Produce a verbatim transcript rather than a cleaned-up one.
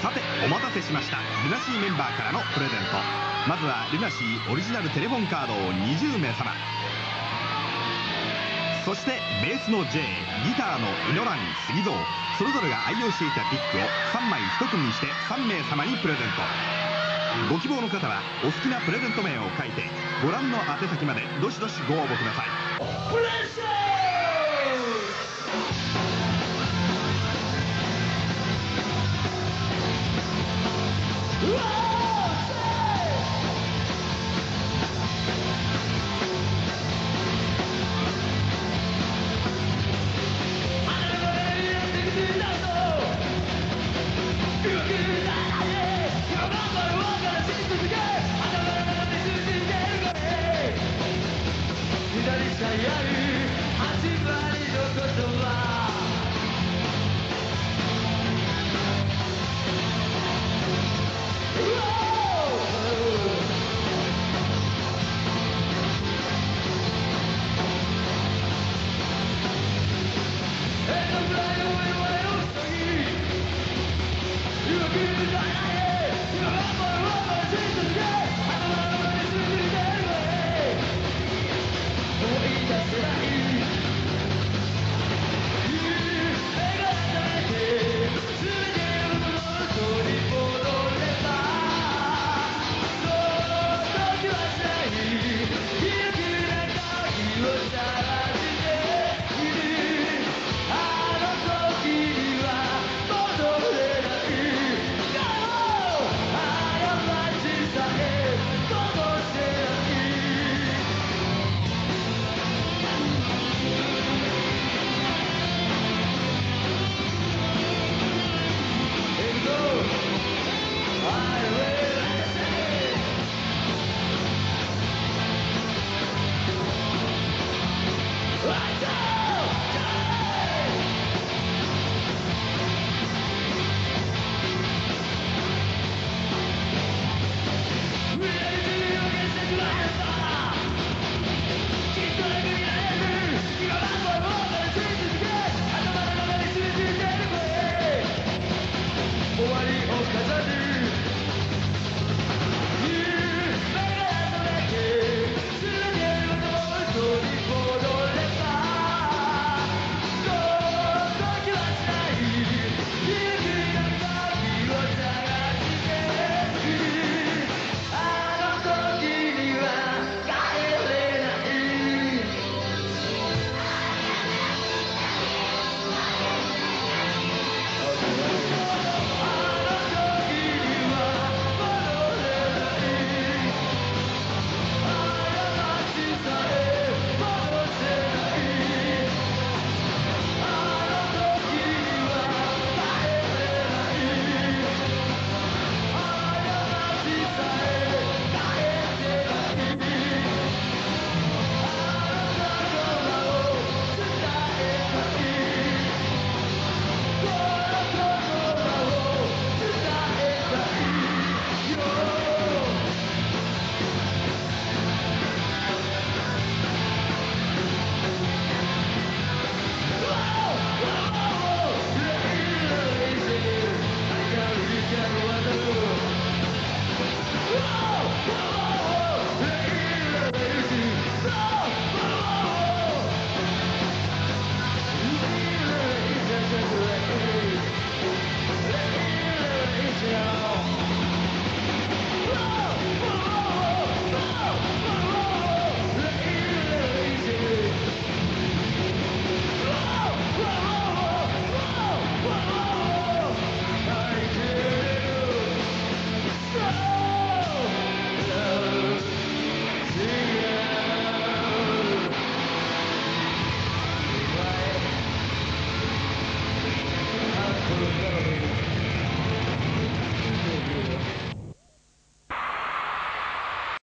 さてお待たせしました。ルナシーメンバーからのプレゼント。まずはルナシーオリジナルテレフォンカードをにじゅうめいさま、そしてベースの J、 ギターのイノラン、杉蔵、それぞれが愛用していたピックをさんまいひと組にしてさんめいさまにプレゼント。ご希望の方はお好きなプレゼント名を書いてご覧の宛先までどしどしご応募ください。プレッシャー